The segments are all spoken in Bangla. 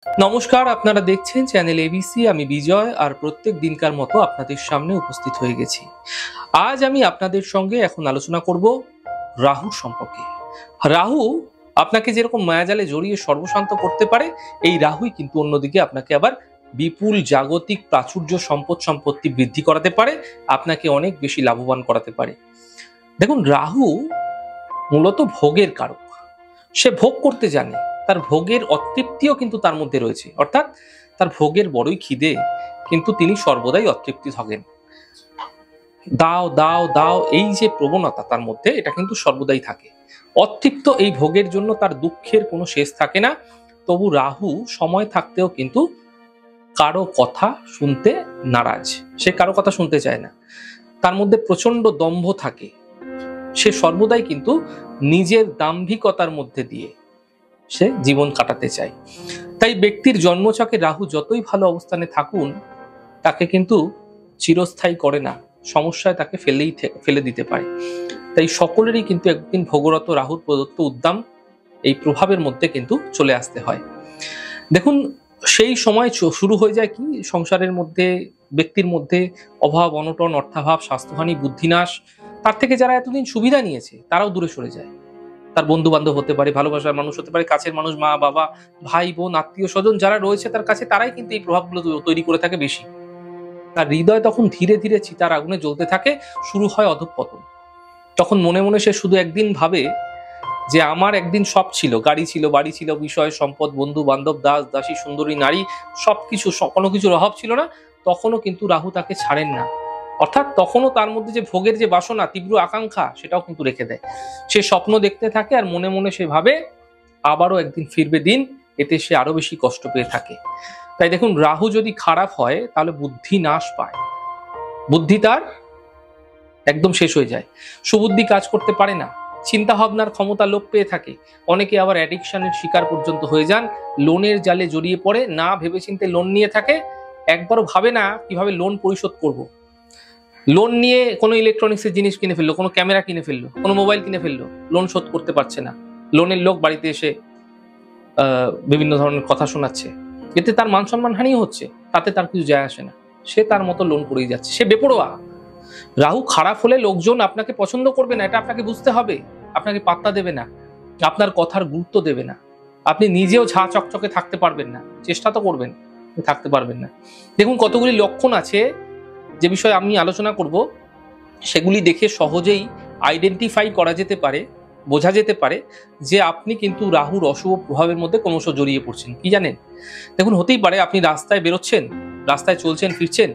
নমস্কার, আপনারা দেখছেন চ্যানেল এবিসি। আমি বিজয়, আর প্রত্যেক দিনকার মতো আপনাদের সামনে উপস্থিত হয়ে গেছি। আজ আমি আপনাদের সঙ্গে এখন আলোচনা করব রাহুর সম্পর্কে। রাহু আপনাকে যেরকম মায়াজালে জড়িয়ে সর্বশান্ত করতে পারে, এই রাহুই কিন্তু অন্যদিকে আপনাকে আবার বিপুল জাগতিক প্রাচুর্য সম্পত্তি বৃদ্ধি করাতে পারে, আপনাকে অনেক বেশি লাভবান করাতে পারে। দেখুন, রাহু মূলত ভোগের কারক। সে ভোগ করতে জানে, তার ভোগের অতৃপ্তিও কিন্তু তার মধ্যে রয়েছে, অর্থাৎ তার ভোগের বড়ই খিদে, কিন্তু তিনি সর্বদাই অতৃপ্তি থাকেন। দাও দাও দাও, এই যে প্রবণতা তার মধ্যে, এটা কিন্তু সর্বদাই থাকে। অতৃপ্ত এই ভোগের জন্য তার দুঃখের কোনো শেষ থাকে না। তবু রাহু সময় থাকতেও কিন্তু কারো কথা শুনতে নারাজ, সে কারো কথা শুনতে চায় না। তার মধ্যে প্রচন্ড দম্ভ থাকে। সে সর্বদাই কিন্তু নিজের দাম্ভিকতার মধ্যে দিয়ে সে জীবন কাটাতে চায়। তাই ব্যক্তির জন্মছকে রাহু যতই ভালো অবস্থানে থাকুন, তাকে কিন্তু চিরস্থায়ী করে না, সমস্যায় তাকে ফেলে দিতে পারে। তাই সকলেরই কিন্তু একদিন ভোগরত রাহুর প্রদত্ত উদ্দাম এই প্রভাবের মধ্যে কিন্তু চলে আসতে হয়। দেখুন, সেই সময় শুরু হয়ে যায় কি, সংসারের মধ্যে, ব্যক্তির মধ্যে অভাব অনটন, অর্থাভাব, স্বাস্থ্যহানি, বুদ্ধিনাশ। তার থেকে যারা এতদিন সুবিধা নিয়েছে তারাও দূরে সরে যায়। তার বন্ধু বান্ধব হতে পারে, ভালোবাসার মানুষ হতে পারে, কাছের মানুষ, মা বাবা, ভাই বোন, আত্মীয় স্বজন যারা রয়েছে তার কাছে, তারাই কিন্তু এই প্রভাবগুলো তৈরি করে থাকে বেশি। তার হৃদয় তখন ধীরে ধীরে চিতার আগুনে জ্বলতে থাকে, শুরু হয় অধঃপতন। তখন মনে মনে সে শুধু একদিন ভাবে যে আমার একদিন সব ছিল, গাড়ি ছিল, বাড়ি ছিল, বিষয় সম্পদ, বন্ধু বান্ধব, দাস দাসী, সুন্দরী নারী, সবকিছু, কোনো কিছুর অভাব ছিল না। তখনও কিন্তু রাহু তাকে ছাড়েন না, অর্থাৎ তখনও তার মধ্যে যে ভোগের যে বাসনা, তীব্র আকাঙ্ক্ষা, সেটাও কিন্তু রেখে দেয়। সে স্বপ্ন দেখতে থাকে, আর মনে মনে সে ভাবে আবারও একদিন ফিরবে দিন, এতে সে আরো বেশি কষ্ট পেয়ে থাকে। তাই দেখুন, রাহু যদি খারাপ হয় তাহলে বুদ্ধি নাশ পায়, বুদ্ধি তার একদম শেষ হয়ে যায়, সুবুদ্ধি কাজ করতে পারে না, চিন্তা ভাবনার ক্ষমতা লোপ পেয়ে থাকে। অনেকে আবার অ্যাডিকশনের শিকার পর্যন্ত হয়ে যান, লোনের জালে জড়িয়ে পড়ে, না ভেবেচিন্তে লোন নিয়ে থাকে, একবারও ভাবে না কিভাবে লোন পরিশোধ করব। লোন নিয়ে কোনো ইলেকট্রনিক্সের জিনিস কিনে ফেললো, কোনো ক্যামেরা কিনে ফেললো, কোনো মোবাইল কিনে ফেললো, লোন শোধ করতে পারছে না। লোনের লোক বাড়িতে এসে বিভিন্ন ধরনের কথা শোনাচ্ছে, এতে তার মান সম্মান হানি হচ্ছে, তাতে তার কিছু যায় আসে না। সে তার মতো লোন করেই যাচ্ছে, সে বেপরোয়া। রাহু খারাপ হলে লোকজন আপনাকে পছন্দ করবে না, এটা আপনাকে বুঝতে হবে। আপনাকে পাত্তা দেবে না, আপনার কথার গুরুত্ব দেবে না। আপনি নিজেও ঝাঁ চকচকে থাকতে পারবেন না, চেষ্টা তো করবেন, থাকতে পারবেন না। দেখুন, কতগুলি লক্ষণ আছে যে বিষয়ে আমি আলোচনা করব, সেগুলি দেখে সহজেই আইডেন্টিফাই করা যেতে পারে, বোঝা যেতে পারে যে আপনি কিন্তু রাহুর অশুভ প্রভাবের মধ্যে ক্রমশ জড়িয়ে পড়ছেন। কি জানেন? দেখুন, হতেই পারে আপনি রাস্তায় বেরোচ্ছেন, রাস্তায় চলছেন ফিরছেন,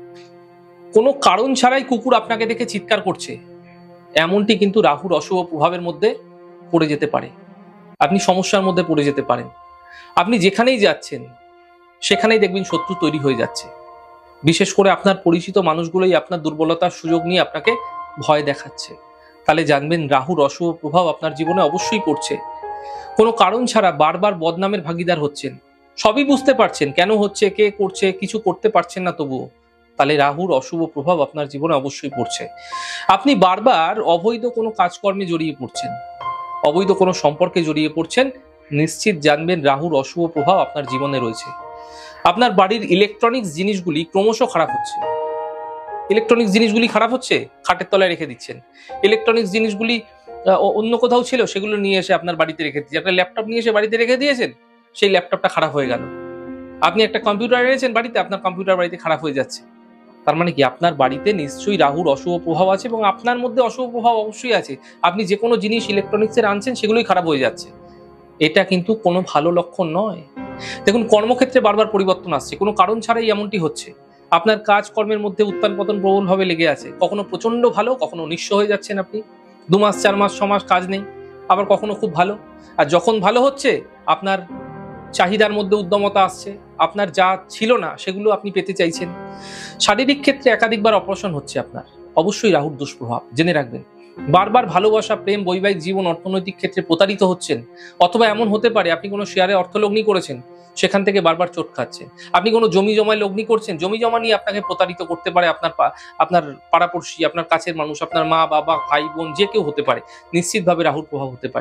কোনো কারণ ছাড়াই কুকুর আপনাকে দেখে চিৎকার করছে, এমনটি কিন্তু রাহুর অশুভ প্রভাবের মধ্যে পড়ে যেতে পারে। আপনি সমস্যার মধ্যে পড়ে যেতে পারেন। আপনি যেখানেই যাচ্ছেন সেখানেই দেখবেন শত্রু তৈরি হয়ে যাচ্ছে। বিশেষ করে আপনার পরিচিত মানুষগুলোই আপনার দুর্বলতার সুযোগ নিয়ে আপনাকে ভয় দেখাচ্ছে। তাহলে জানবেন রাহুর অশুভ প্রভাব আপনার জীবনে অবশ্যই পড়ছে। কোনো কারণ ছাড়া বারবার বদনামের ভাগিদার হচ্ছেন, সবই বুঝতে পারছেন কেন হচ্ছে, কে করছে, কিছু করতে পারছেন না তবুও, তাহলে রাহুর অশুভ প্রভাব আপনার জীবনে অবশ্যই পড়ছে। আপনি বারবার অবৈধ কোনো কাজকর্মে জড়িয়ে পড়ছেন, অবৈধ কোনো সম্পর্কে জড়িয়ে পড়ছেন, নিশ্চিত জানবেন রাহুর অশুভ প্রভাব আপনার জীবনে রয়েছে। আপনার বাড়ির ইলেকট্রনিক্স জিনিসগুলি ক্রমশ খারাপ হচ্ছে, ইলেকট্রনিক্স জিনিসগুলি খারাপ হচ্ছে, খাটের তলায় রেখে দিচ্ছেন। ইলেকট্রনিক্স জিনিসগুলি অন্য কোথাও ছিল, সেগুলো নিয়ে এসে আপনার বাড়িতে রেখে দিচ্ছেন। একটা ল্যাপটপ নিয়ে এসে বাড়িতে রেখে দিয়েছেন, সেই ল্যাপটপটা খারাপ হয়ে গেল। আপনি একটা কম্পিউটার এনেছেন বাড়িতে, আপনার কম্পিউটার বাড়িতে খারাপ হয়ে যাচ্ছে। তার মানে কি, আপনার বাড়িতে নিশ্চয়ই রাহুর অশুভ প্রভাব আছে, এবং আপনার মধ্যে অশুভ প্রভাব অবশ্যই আছে। আপনি যে কোনো জিনিস ইলেকট্রনিক্সের আনছেন, সেগুলোই খারাপ হয়ে যাচ্ছে। এটা কিন্তু কোনো ভালো লক্ষণ নয়। দেখুন, কর্মক্ষেত্রে বারবার পরিবর্তন আসছে, কোনো কারণ ছাড়াই এমনটি হচ্ছে। আপনার কাজকর্মের মধ্যে উত্থান পতন প্রবলভাবে লেগে আছে, কখনো প্রচন্ড ভালো, কখনো নিঃস্ব হয়ে যাচ্ছেন আপনি। 2 মাস 4 মাস 6 মাস কাজ নেই, আবার কখনো খুব ভালো। আর যখন ভালো হচ্ছে, আপনার চাহিদার মধ্যে উদ্যমতা আসছে, আপনার যা ছিল না সেগুলো আপনি পেতে চাইছেন। শারীরিক ক্ষেত্রে একাধিকবার অপারেশন হচ্ছে আপনার, অবশ্যই রাহুর দুষ্প্রভাব, জেনে রাখবেন। বারবার ভালোবাসা, প্রেম, বৈবাহিক জীবন, অর্থনৈতিক ক্ষেত্রে প্রতারিত হচ্ছেন। অথবা এমন হতে পারে আপনি কোনো শেয়ারে অর্থলগ্নি করেছেন, সেখান থেকে বারবার চোট খাচ্ছেন। আপনি কোনো জমি জমায় লগ্নি করছেন, জমি জমা নিয়ে আপনাকে প্রতারিত করতে পারে আপনার পাড়াপড়শি, আপনার কাছের মানুষ, আপনার মা বাবা, ভাই বোন, যে কেউ হতে পারে। নিশ্চিতভাবে রাহুর প্রভাব হতে পারে।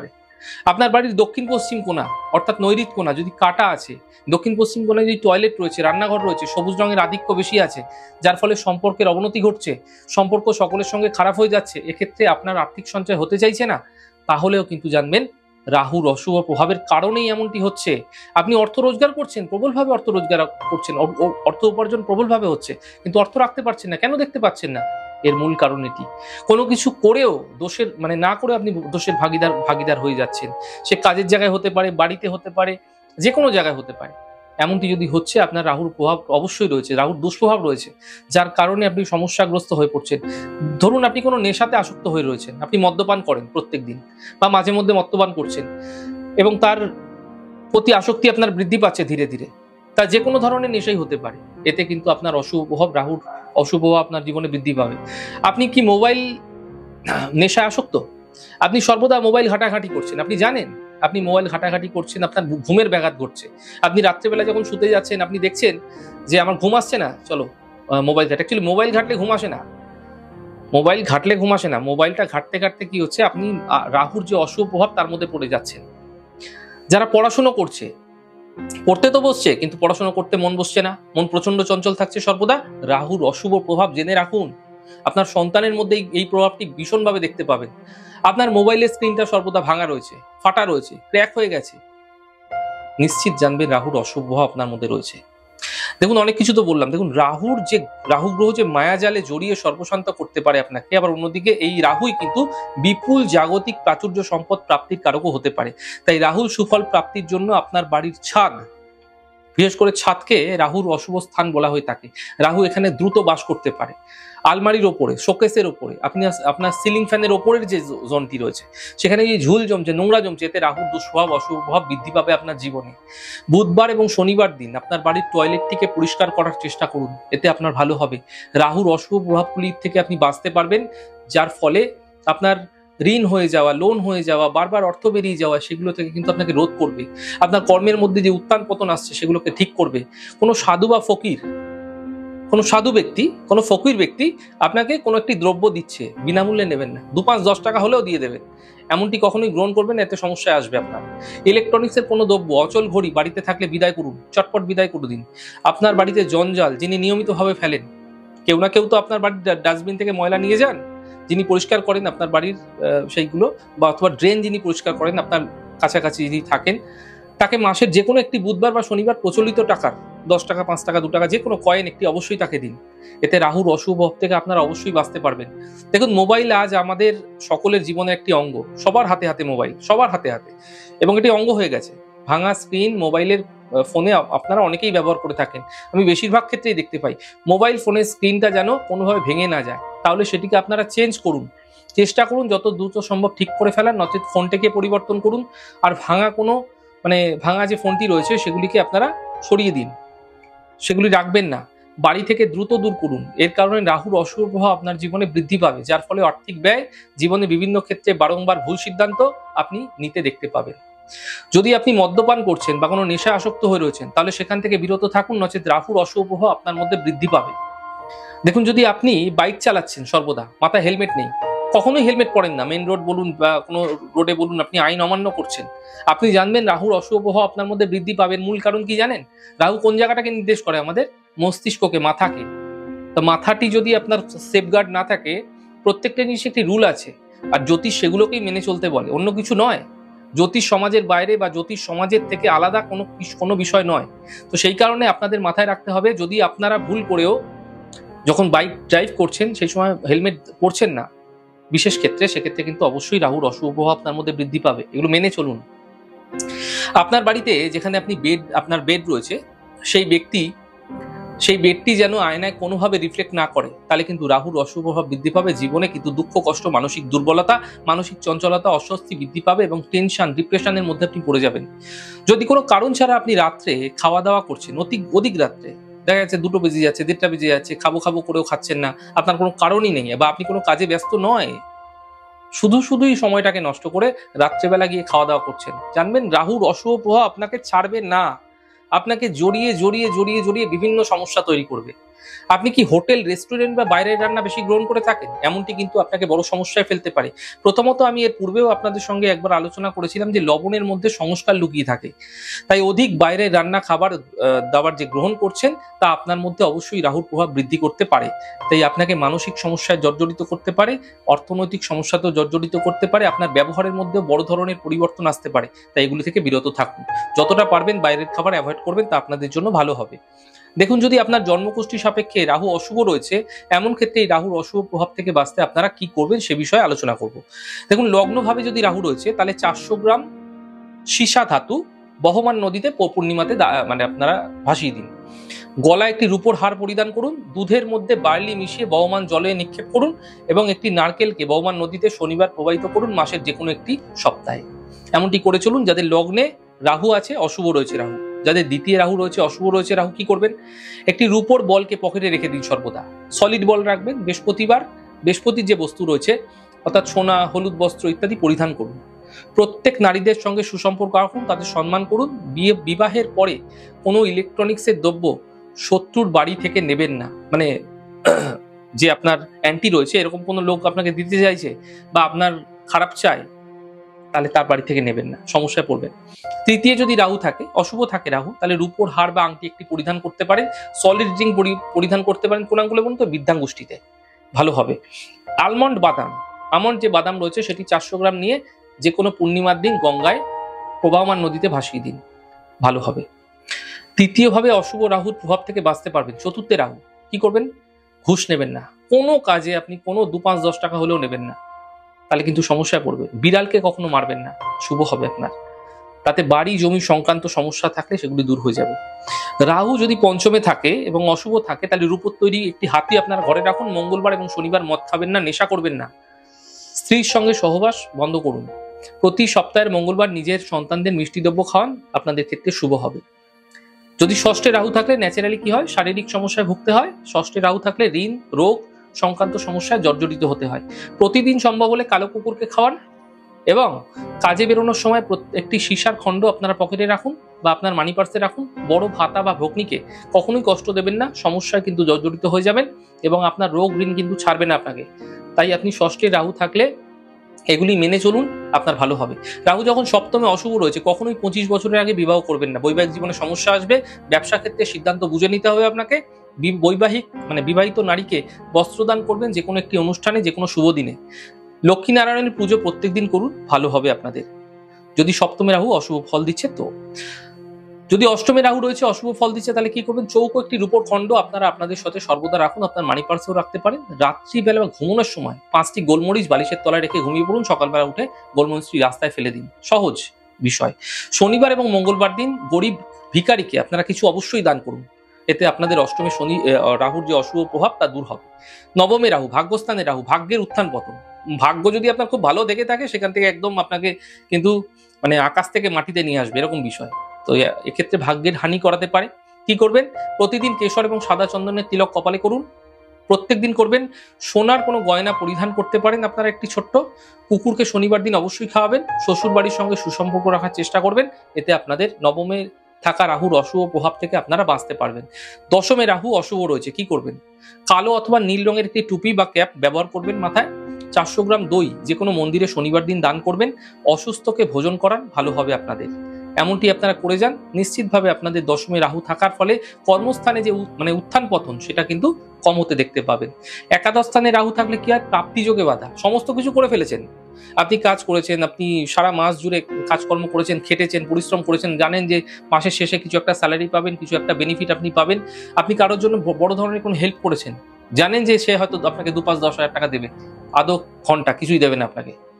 আপনার বাড়ির দক্ষিণ পশ্চিম কোণা অর্থাৎ নৈঋত কোণা যদি কাটা আছে, দক্ষিণ পশ্চিম কোণায় যদি টয়লেট রয়েছে, রান্নাঘর রয়েছে, সবুজ রঙের আধিক্য বেশি আছে, যার ফলে সম্পর্কের অবনতি ঘটছে, সম্পর্ক সকলের সঙ্গে খারাপ হয়ে যাচ্ছে, এক্ষেত্রে আপনার আর্থিক সঞ্চয় হতে চাইছে না, তাহলেও কিন্তু জানবেন রাহুর অশুভ প্রভাবের কারণেই এমনটি হচ্ছে। আপনি অর্থ রোজগার করছেন, প্রবলভাবে অর্থ রোজগার করছেন, অর্থ উপার্জন প্রবলভাবে হচ্ছে, কিন্তু অর্থ রাখতে পারছেন না। কেন দেখতে পাচ্ছেন না? এর মূল কারণ এটি। কোনো কিছু করেও দোষের না করে আপনি দোষের ভাগিদার হয়ে যাচ্ছেন। সে কাজের জায়গায় হতে পারে, বাড়িতে হতে পারে, যে কোনো জায়গায় হতে পারে। এমনটি যদি হচ্ছে, আপনার রাহুর প্রভাব অবশ্যই রয়েছে, রাহুর দুষ্প্রভাব রয়েছে, যার কারণে আপনি সমস্যাগ্রস্ত হয়ে পড়ছেন। ধরুন আপনি কোনো নেশাতে আসক্ত হয়ে রয়েছেন, আপনি মদ্যপান করেন প্রত্যেক দিন বা মাঝে মধ্যে মদ্যপান করছেন এবং তার প্রতি আসক্তি আপনার বৃদ্ধি পাচ্ছে ধীরে ধীরে। তা যে কোনো ধরনের নেশাই হতে পারে, এতে কিন্তু আপনার অশুভ প্রভাব, রাহুর অশুভ প্রভাব আপনার জীবনে বৃদ্ধি পাবে। আপনি কি মোবাইল নেশায় আসক্ত? আপনি সর্বদা মোবাইল ঘাটাঘাটি করছেন, আপনি জানেন আপনি মোবাইল ঘাটাঘাটি করছেন, আপনার ঘুমের ব্যাঘাত ঘটছে। আপনি রাত্রেবেলা যখন শুতে যাচ্ছেন, আপনি দেখছেন যে আমার ঘুম আসছে না, চলো মোবাইল ঘাট। অ্যাকচুয়ালি মোবাইল ঘাটলে ঘুম আসে না, মোবাইল ঘাটলে ঘুম আসে না, মোবাইলটা ঘাটতে ঘাটতে কি হচ্ছে, আপনি রাহুর যে অশুভ প্রভাব তার মধ্যে পড়ে যাচ্ছেন। যারা পড়াশুনো করছে, পড়তে তো বসছে কিন্তু পড়াশোনা করতে মন বসছে না, মন প্রচন্ড চঞ্চল থাকছে সর্বদা, রাহুর অশুভ প্রভাব জেনে রাখুন। আপনার সন্তানের মধ্যে এই প্রভাবটি ভীষণভাবে দেখতে পাবেন। আপনার মোবাইলের স্ক্রিনটা সর্বদা ভাঙা রয়েছে, ফাটা রয়েছে, ক্র্যাক হয়ে গেছে, নিশ্চিত জানবেন রাহুর অশুভ প্রভাব আপনার মধ্যে রয়েছে। দেখুন অনেক কিছু তো বললাম, দেখুন রাহু গ্রহ যে মায়াজালে জড়িয়ে সর্বশান্ত করতে পারে আপনাকে, আবার অন্যদিকে এই রাহুই কিন্তু বিপুল জাগতিক প্রাচুর্য সম্পদ প্রাপ্তির কারকও হতে পারে। তাই রাহুর সুফল প্রাপ্তির জন্য আপনার বাড়ির ছাদ, বিশেষ করে ছাদকে রাহুর অশুভ স্থান বলা হয়ে থাকে। রাহু এখানে দ্রুত বাস করতে পারে। আলমারির ওপরে, শোকেসের ওপরে, আপনি আপনার সিলিং ফ্যানের ওপরের যে জোনটি রয়েছে সেখানে এই ঝুল জমছে, নোংরা জমছে, এতে রাহুর দুষ্প্রভাব, অশুভ প্রভাব বৃদ্ধি পাবে আপনার জীবনে। বুধবার এবং শনিবার দিন আপনার বাড়ির টয়লেটটিকে পরিষ্কার করার চেষ্টা করুন, এতে আপনার ভালো হবে। রাহুর অশুভ প্রভাবগুলি থেকে আপনি বাঁচতে পারবেন, যার ফলে আপনার ঋণ হয়ে যাওয়া, লোন হয়ে যাওয়া, বারবার অর্থ বেরিয়ে যাওয়া, সেগুলো থেকে কিন্তু আপনাকে রোধ করবে। আপনার কর্মের মধ্যে যে উত্থান পতন আসছে সেগুলোকে ঠিক করবে। কোনো সাধু বা ফকির, কোনো সাধু ব্যক্তি, কোনো ফকির ব্যক্তি আপনাকে কোনো একটি দ্রব্য দিচ্ছে, বিনামূল্যে নেবেন না, 2-5-10 টাকা হলেও দিয়ে দেবেন, এমনটি কখনোই গ্রহণ করবেন না, এতে সমস্যায় আসবে আপনার। ইলেকট্রনিক্সের কোনো দ্রব্য, অচল ঘড়ি বাড়িতে থাকলে বিদায় করুন, চটপট বিদায় করে দিন। আপনার বাড়িতে জঞ্জাল যিনি নিয়মিতভাবে ফেলেন, কেউ না কেউ তো আপনার বাড়ির ডাস্টবিন থেকে ময়লা নিয়ে যান, যিনি পরিষ্কার করেন আপনার বাড়ির সেইগুলো, বা অথবা ড্রেন যিনি পরিষ্কার করেন আপনার কাছাকাছি যিনি থাকেন, তাকে মাসের যে কোনো একটি বুধবার বা শনিবার প্রচলিত টাকার 10 টাকা, 5 টাকা, 2 টাকা যে কোনো কয়েন একটি অবশ্যই তাকে দিন। এতে রাহুর অশুভ থেকে আপনারা অবশ্যই বাঁচতে পারবেন। দেখুন মোবাইল আজ আমাদের সকলের জীবনের একটি অঙ্গ, সবার হাতে হাতে মোবাইল, সবার হাতে হাতে, এবং এটি অঙ্গ হয়ে গেছে। ভাঙা স্ক্রিন মোবাইলের ফোনে আপনারা অনেকেই ব্যবহার করে থাকেন, আমি বেশিরভাগ ক্ষেত্রেই দেখতে পাই। মোবাইল ফোনের স্ক্রিনটা যেন কোনোভাবে ভেঙে না যায়, তাহলে সেটিকে আপনারা চেঞ্জ করুন, চেষ্টা করুন যত দ্রুত সম্ভব ঠিক করে ফেলার, নচেত ফোনটাকে পরিবর্তন করুন। আর ভাঙা যে ফোনটি রয়েছে সেগুলিকে আপনারা সরিয়ে দিন, সেগুলি রাখবেন না, বাড়ি থেকে দ্রুত দূর করুন। এর কারণে রাহুর অশুভ প্রভাব আপনার জীবনে বৃদ্ধি পাবে, যার ফলে আর্থিক ব্যয়, জীবনে বিভিন্ন ক্ষেত্রে বারংবার ভুল সিদ্ধান্ত আপনি নিতে দেখতে পাবেন। যদি আপনি মদ্যপান করছেন বা কোনো নেশা আসক্ত হয়ে রয়েছেন, তাহলে সেখান থেকে বিরত থাকুন, নচেত রাহুর অশুভ প্রভাব আপনার মধ্যে বৃদ্ধি পাবে। দেখুন যদি আপনি বাইক চালাচ্ছেন, সর্বদা মাথায় হেলমেট নেই, কখনোই হেলমেট পরেন না, মেন রোড বলুন বা কোনো রোডে বলুন, আপনি আইন অমান্য করছেন, আপনি জানবেন রাহুর অশুভ প্রভাব আপনার মধ্যে বৃদ্ধি পাবেন। মূল কারণ কি জানেন? রাহু কোন জায়গাটাকে নির্দেশ করে? আমাদের মস্তিষ্ককে, মাথাকে। তো মাথাটি যদি আপনার সেফগার্ড না থাকে, প্রত্যেকটা জিনিস একটি রুল আছে, আর জ্যোতিষ সেগুলোকেই মেনে চলতে বলে, অন্য কিছু নয়। জ্যোতিষ সমাজের বাইরে বা জ্যোতিষ সমাজের থেকে আলাদা কোনো বিষয় নয়। তো সেই কারণে আপনাদের মাথায় রাখতে হবে, যদি আপনারা ভুল করেও যখন বাইক ড্রাইভ করছেন সেই সময় হেলমেট পরছেন না বিশেষ ক্ষেত্রে, সেক্ষেত্রে কিন্তু অবশ্যই রাহুর অশুভ প্রভাব আপনার মধ্যে বৃদ্ধি পাবে। এগুলো মেনে চলুন। আপনার বাড়িতে যেখানে আপনার বেড রয়েছে, সেই বেডটি যেন আয়নায় কোনোভাবে রিফ্লেক্ট না করে, তাহলে কিন্তু রাহুর অশুভ প্রভাব বৃদ্ধি পাবে। জীবনে কিন্তু দুঃখ, কষ্ট, মানসিক দুর্বলতা, মানসিক চঞ্চলতা, অস্বস্তি বৃদ্ধি পাবে এবং টেনশন, ডিপ্রেশনের মধ্যে আপনি পড়ে যাবেন। যদি কোনো কারণ ছাড়া আপনি রাত্রে খাওয়া দাওয়া করছেন, অধিক রাত্রে, দেখা যাচ্ছে 2টো বেজে যাচ্ছে, 1:30টা বেজে যাচ্ছে, খাবো করেও খাচ্ছেন না, আপনার কোনো কারণই নেই, বা আপনি কোনো কাজে ব্যস্ত নয়, শুধুই সময়টাকে নষ্ট করে রাত্রেবেলা গিয়ে খাওয়া দাওয়া করছেন, জানবেন রাহুর অশুভ প্রভাব আপনাকে ছাড়বে না, আপনাকে জড়িয়ে বিভিন্ন সমস্যা তৈরি করবে। আপনি কি হোটেল, রেস্টুরেন্ট বা বাইরের রান্না বেশি গ্রহণ করে থাকেন? এমনটি কিন্তু আপনাকে বড় সমস্যায় ফেলতে পারে। প্রথমত আমি এর পূর্বেও আপনাদের সঙ্গে একবার আলোচনা করেছিলাম যে লবণের মধ্যে সংস্কার লুকিয়ে থাকে। তাই অধিক বাইরের রান্না খাবার দাবার যে গ্রহণ করছেন তা আপনার মধ্যে অবশ্যই রাহুর প্রভাব বৃদ্ধি করতে পারে। তাই আপনাকে মানসিক সমস্যায় জর্জরিত করতে পারে, অর্থনৈতিক সমস্যাতেও জর্জরিত করতে পারে, আপনার ব্যবহারের মধ্যেও বড় ধরনের পরিবর্তন আসতে পারে। তাই এগুলি থেকে বিরত থাকুন। যতটা পারবেন বাইরের খাবার অ্যাভয়েড করবেন, তা আপনাদের জন্য ভালো হবে। দেখুন, যদি আপনার জন্মকুষ্ঠী সাপেক্ষে রাহু অশুভ রয়েছে, এমন ক্ষেত্রে এই রাহুর অশুভ প্রভাব থেকে বাঁচতে আপনারা কি করবেন সে বিষয়ে আলোচনা করব। দেখুন, লগ্নভাবে যদি রাহু রয়েছে তাহলে 400 গ্রাম সীসা ধাতু বহমান নদীতে পূর্ণিমাতে মানে আপনারা ভাসিয়ে দিন। গলায় একটি রূপোর হার পরিধান করুন, দুধের মধ্যে বার্লি মিশিয়ে বহমান জলে নিক্ষেপ করুন এবং একটি নারকেলকে বহমান নদীতে শনিবার প্রবাহিত করুন মাসের যে কোনো একটি সপ্তাহে। এমনটি করে চলুন। যাদের লগ্নে রাহু আছে, অশুভ রয়েছে রাহু, যাদের দ্বিতীয় রাহু রয়েছে, অশুভ রয়েছে রাহু, কি করবেন? একটি রূপোর বলকে পকেটে রেখে দিন সর্বদা। সলিড বল রাখবেন। বৃহস্পতির যে বস্তু রয়েছে অর্থাৎ সোনা, হলুদ বস্ত্র ইত্যাদি পরিধান করুন। প্রত্যেক নারীদের সঙ্গে সুসম্পর্ক রাখুন, তাদের সম্মান করুন। বিবাহের পরে কোনো ইলেকট্রনিক্সের দ্রব্য শত্রুর বাড়ি থেকে নেবেন না। মানে যে আপনার অ্যান্টি রয়েছে, এরকম কোনো লোক আপনাকে দিতে চাইছে বা আপনার খারাপ চায়, তাহলে তার বাড়ি থেকে নেবেন না, সমস্যায় পড়বেন। তৃতীয় যদি রাহু থাকে, অশুভ থাকে রাহু, তাহলে রূপোর হার বা আংটি একটি পরিধান করতে পারেন। সলিড রিং পরিধান করতে পারেন। কোন আঙ্গুলে বলুন তো? বৃদ্ধাঙ্গুষ্ঠিতে, ভালো হবে। আমন্ড যে বাদাম রয়েছে সেটি 400 গ্রাম নিয়ে যে কোনো পূর্ণিমার দিন গঙ্গায় প্রবাহমান নদীতে ভাসিয়ে দিন, ভালো হবে। তৃতীয়ভাবে অশুভ রাহুর প্রভাব থেকে বাঁচতে পারবেন। চতুর্থে রাহু, কি করবেন? ঘুষ নেবেন না। কোনো কাজে আপনি কোনো 2-5-10 টাকা হলেও নেবেন না, তাহলে কিন্তু সমস্যায় পড়বে। বিড়ালকে কখনো মারবেন না, শুভ হবে আপনার। তাতে বাড়ি জমি সংক্রান্ত সমস্যা থাকলে সেগুলি দূর হয়ে যাবে। রাহু যদি পঞ্চমে থাকে এবং অশুভ থাকে, তাহলে রূপোর তৈরি একটি হাতি আপনার ঘরে রাখুন। মঙ্গলবার এবং শনিবার মদ খাবেন না, নেশা করবেন না, স্ত্রীর সঙ্গে সহবাস বন্ধ করুন। প্রতি সপ্তাহের মঙ্গলবার নিজের সন্তানদের মিষ্টি দ্রব্য খাওয়ান, আপনাদের ক্ষেত্রে শুভ হবে। যদি ষষ্ঠে রাহু থাকলে ন্যাচারালি কি হয়? শারীরিক সমস্যায় ভুগতে হয়। ষষ্ঠে রাহু থাকলে ঋণ, রোগ সংক্রান্ত সমস্যায় জর্জরিত হতে হয়। প্রতিদিন সম্ভব হলে কালো কুকুরকে খাওয়ান এবং কাজে বেরোনোর সময় একটি সীসার খণ্ড আপনারা পকেটে রাখুন বা আপনার মানি পার্সে রাখুন। বড় ভাতা বা ভগ্নীকে কখনোই কষ্ট দেবেন না, সমস্যায় কিন্তু জর্জরিত হয়ে যাবেন এবং আপনার রোগ ঋণ কিন্তু ছাড়বে না আপনাকে। তাই আপনি ষষ্ঠে রাহু থাকলে এগুলি মেনে চলুন, আপনার ভালো হবে। রাহু যখন সপ্তমে অশুভ রয়েছে, কখনোই 25 বছরের আগে বিবাহ করবেন না। বৈবাহিক জীবনে সমস্যা আসবে। ব্যবসা ক্ষেত্রে সিদ্ধান্ত বুঝে নিতে হবে আপনাকে। বিবাহিত নারীকে বস্ত্রদান করবেন যে কোনো একটি অনুষ্ঠানে, যে কোনো শুভ দিনে। লক্ষ্মীনারায়ণের পুজো প্রত্যেকদিন করুন, ভালো হবে আপনাদের, যদি সপ্তমে রাহু অশুভ ফল দিচ্ছে। তো যদি অষ্টমে রাহু রয়েছে, অশুভ ফল দিচ্ছে, তাহলে কি করবেন? চৌকো একটি রূপোর খণ্ড আপনারা আপনাদের সাথে সর্বদা রাখুন, আপনার মানি পার্সেও রাখতে পারেন। রাত্রিবেলা ঘুমানোর সময় 5টি গোলমরিচ বালিশের তলায় রেখে ঘুমিয়ে পড়ুন। সকালবেলা উঠে গোলমরিচটি রাস্তায় ফেলে দিন, সহজ বিষয়। শনিবার এবং মঙ্গলবার দিন গরিব ভিখারিকে আপনারা কিছু অবশ্যই দান করুন, এতে আপনাদের অষ্টমে রাহুর যে অশুভ প্রভাব তা দূর হবে। নবমে রাহু, ভাগ্যস্থানে রাহু, ভাগ্যের উত্থান পতন। ভাগ্য যদি আপনার খুব ভালো দেখে থাকে, সেখান থেকে একদম আপনাকে কিন্তু মানে আকাশ থেকে মাটিতে নিয়ে আসবে, এরকম বিষয়। তো এক্ষেত্রে ভাগ্যের হানি করাতে পারে। কি করবেন? প্রতিদিন কেশর এবং সাদা চন্দনের তিলক কপালে করুন, প্রত্যেকদিন করবেন। সোনার কোনো গয়না পরিধান করতে পারেন আপনারা একটি ছোট্ট। কুকুরকে শনিবার দিন অবশ্যই খাওয়াবেন। শ্বশুর বাড়ির সঙ্গে সুসম্পর্ক রাখার চেষ্টা করবেন, এতে আপনাদের নবমে থাকা রাহুর অশুভ প্রভাব থেকে আপনারা বাঁচতে পারবেন। দশমে রাহু অশুভ রয়েছে, কি করবেন? কালো অথবা নীল রঙের একটি টুপি বা ক্যাপ ব্যবহার করবেন মাথায়। 400 গ্রাম দই যে কোনো মন্দিরে শনিবার দিন দান করবেন। অসুস্থকে ভোজন করান, ভালো হবে আপনাদের। এমনটি আপনারা করে যান, নিশ্চিতভাবে আপনাদের দশমে রাহু থাকার ফলে কর্মস্থানে যে উত্থান পতন, সেটা কিন্তু কম হতে দেখতে পাবেন। একাদশ স্থানে রাহু থাকলে কি হয়? প্রাপ্তি যোগে বাধা। সমস্ত কিছু করে ফেলেছেন, আপনি কাজ করেছেন, আপনি সারা মাস জুড়ে কাজকর্ম করেছেন, খেটেছেন, পরিশ্রম করেছেন, জানেন যে মাসের শেষে কিছু একটা স্যালারি পাবেন, কিছু একটা বেনিফিট আপনি পাবেন। আপনি কারোর জন্য বড় ধরনের কোনো হেল্প করেছেন, জানেন যে সে হয়তো আপনাকে 2-5-10 হাজার টাকা দেবে, আদৌ ঘন্টা কিছুই দেবে না,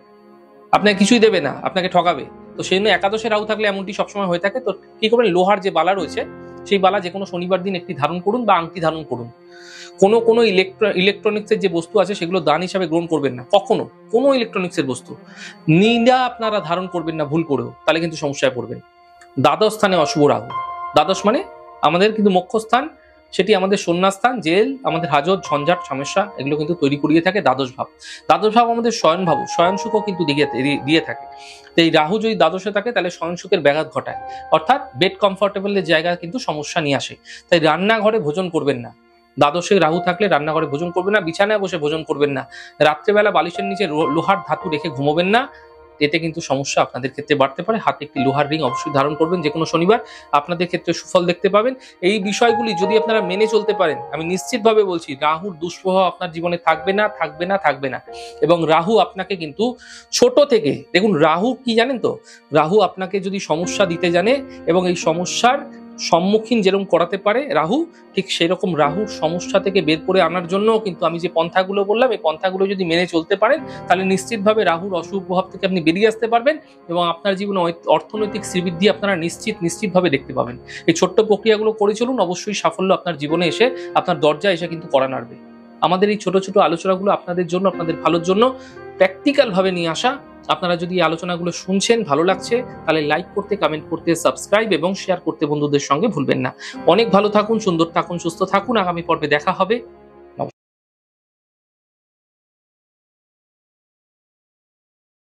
আপনাকে কিছুই দেবে না, আপনাকে ঠকাবে। তো সেই জন্য একাদশে রাহু থাকলে এমনটি সবসময় হয়ে থাকে। তো কি করবেন? লোহার যে বালা রয়েছে, সেই বালা যে কোনো শনিবার দিন একটি ধারণ করুন বা আংটি ধারণ করুন। কোনো ইলেকট্রনিক্সের যে বস্তু আছে সেগুলো দান হিসাবে গ্রহণ করবেন না কখনো। কোনো ইলেকট্রনিক্সের বস্তু নিন্দা আপনারা ধারণ করবেন না ভুল করেও, তাহলে কিন্তু সমস্যায় পড়বেন। দ্বাদশ স্থানে অশুভ রাহু। দ্বাদশ মানে আমাদের কিন্তু মুখ্য স্থান, সেটি আমাদের সন্ন্যাস্থান, জেল, আমাদের হাজত, ঝঞ্ঝাট, সমস্যা এগুলো কিন্তু তৈরি করিয়ে থাকে দ্বাদশ ভাব। দ্বাদশ ভাব আমাদের শয়ন সুখও কিন্তু দিয়ে থাকে। তো এই রাহু যদি দ্বাদশে থাকে, তাহলে শয়ন সুখের ব্যাঘাত ঘটায়, অর্থাৎ বেড কমফোর্টেবলের জায়গা কিন্তু সমস্যা নিয়ে আসে। তাই রান্নাঘরে ভোজন করবেন না, দ্বাদশে রাহু থাকলে রান্নাঘরে ভোজন করবেন না, বিছানায় বসে ভোজন করবেন না, রাত্রেবেলা বালিশের নিচে লোহার ধাতু রেখে ঘুমোবেন না। এতে কিন্তু সমস্যা আপনাদের ক্ষেত্রে বাড়তে পারে। হাতে একটি লোহার রিং অবশ্যই ধারণ করবেন যে কোনো শনিবার, আপনাদের ক্ষেত্রে সুফল দেখতে পাবেন। এই বিষয়গুলি যদি আপনারা মেনে চলতে পারেন, আমি নিশ্চিতভাবে বলছি রাহুর দুষ্প্রভাব আপনার জীবনে থাকবে না, থাকবে না, থাকবে না। এবং রাহু আপনাকে কিন্তু ছোট থেকে, দেখুন রাহু কি জানেন তো, রাহু আপনাকে যদি সমস্যা দিতে জানে এবং এই সমস্যার সম্মুখীন যেরকম করাতে পারে রাহু, ঠিক সেরকম রাহুর সমস্যা থেকে বের করে আনার জন্য কিন্তু আমি যে পন্থাগুলো বললাম, এই পন্থাগুলো যদি মেনে চলতে পারেন তাহলে নিশ্চিতভাবে রাহুর অশুভ প্রভাব থেকে আপনি বেরিয়ে আসতে পারবেন এবং আপনার জীবনে অর্থনৈতিক শ্রীবৃদ্ধি আপনারা নিশ্চিতভাবে দেখতে পাবেন। এই ছোট্ট প্রক্রিয়াগুলো করে চলুন, অবশ্যই সাফল্য আপনার জীবনে এসে আপনার দরজায় এসে কিন্তু কড়া নাড়বে। আমাদের এই ছোট ছোট আলোচনাগুলো আপনাদের জন্য, আপনাদের ভালোর জন্য প্র্যাকটিক্যাল ভাবে নিয়ে আসা। আপনারা যদি এই আলোচনাগুলো শুনছেন, ভালো লাগছে, তাহলে লাইক করতে, কমেন্ট করতে, সাবস্ক্রাইব এবং শেয়ার করতে বন্ধুদের সঙ্গে ভুলবেন না। অনেক ভালো থাকুন, সুন্দর থাকুন, সুস্থ থাকুন। আগামী পর্বে দেখা হবে।